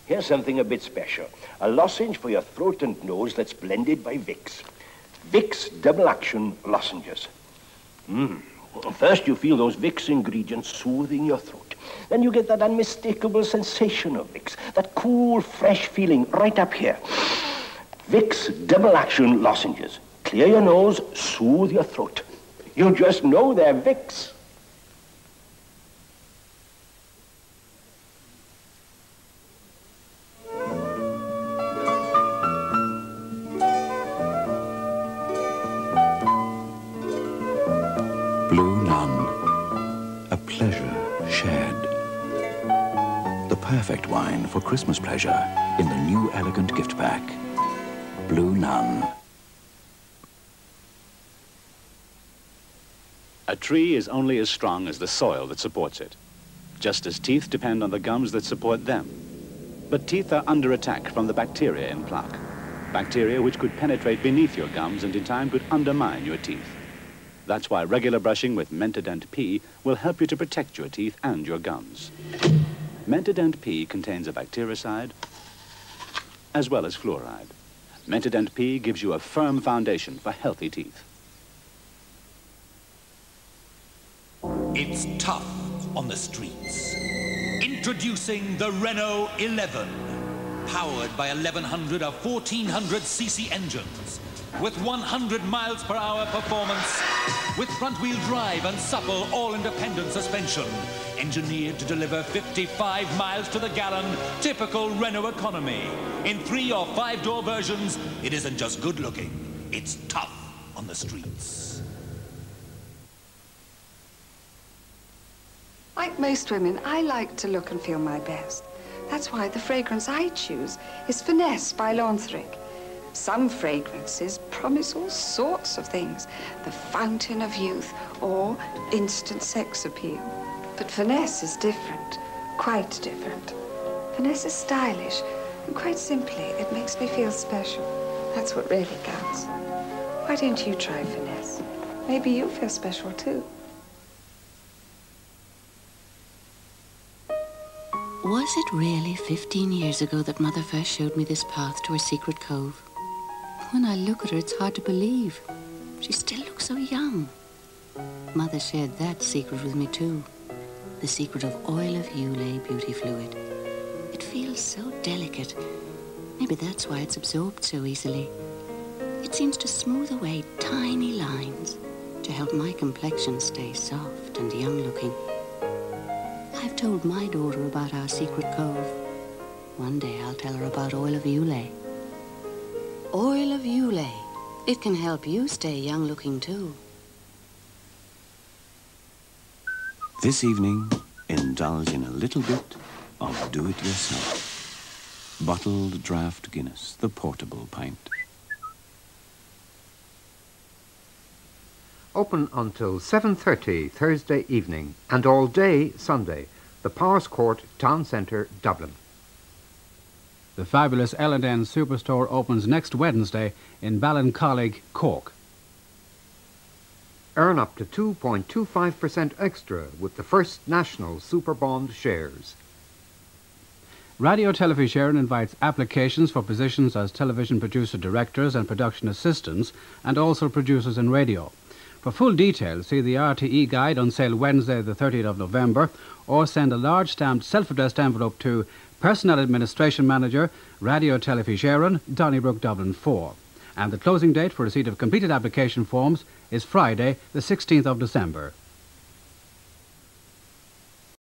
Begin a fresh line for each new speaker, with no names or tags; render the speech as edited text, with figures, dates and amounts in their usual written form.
Here's something a bit special. A lozenge for your throat and nose that's blended by Vicks. Vicks Double Action Lozenges. First you feel those Vicks ingredients soothing your throat. Then you get that unmistakable sensation of Vicks. That cool, fresh feeling right up here. Vicks Double Action Lozenges. Clear your nose, soothe your throat. You just know they're Vicks.
Blue Nun, a pleasure shared. The perfect wine for Christmas pleasure in the new elegant gift pack. Blue Nun.
A tree is only as strong as the soil that supports it, just as teeth depend on the gums that support them. But teeth are under attack from the bacteria in plaque, bacteria which could penetrate beneath your gums and in time could undermine your teeth. That's why regular brushing with Mentadent P will help you to protect your teeth and your gums. Mentadent P contains a bactericide as well as fluoride. Mentadent P gives you a firm foundation for healthy teeth.
It's tough on the streets. Introducing the Renault 11. Powered by 1,100 or 1,400cc engines. With 100 miles per hour performance. With front-wheel drive and supple all-independent suspension. Engineered to deliver 55 miles to the gallon. Typical Renault economy. In 3- or 5-door versions, it isn't just good-looking. It's tough on the streets.
Like most women, I like to look and feel my best. That's why the fragrance I choose is Finesse by Launthric. Some fragrances promise all sorts of things. The fountain of youth or instant sex appeal. But Finesse is different, quite different. Finesse is stylish, and quite simply, it makes me feel special. That's what really counts. Why don't you try Finesse? Maybe you'll feel special too.
Was it really 15 years ago that Mother first showed me this path to her secret cove? When I look at her, it's hard to believe. She still looks so young. Mother shared that secret with me too. The secret of Oil of Ulay Beauty Fluid. It feels so delicate. Maybe that's why it's absorbed so easily. It seems to smooth away tiny lines to help my complexion stay soft and young-looking. I've told my daughter about our secret cove. One day I'll tell her about Oil of Ulay. Oil of Ulay. It can help you stay young-looking too.
This evening, indulge in a little bit of do-it-yourself. Bottled draft Guinness, the portable pint.
Open until 7:30 Thursday evening and all day Sunday. The Powers Court, Town Centre, Dublin.
The fabulous L&N Superstore opens next Wednesday in Ballincollig, Cork.
Earn up to 2.25% extra with the First National Superbond shares.
Radio Telefíséireann invites applications for positions as television producer directors and production assistants and also producers in radio. For full details, see the RTE guide on sale Wednesday the 30th of November or send a large stamped self-addressed envelope to Personnel Administration Manager, Radio Telefíséireann, Donnybrook, Dublin 4. And the closing date for receipt of completed application forms is Friday the 16th of December.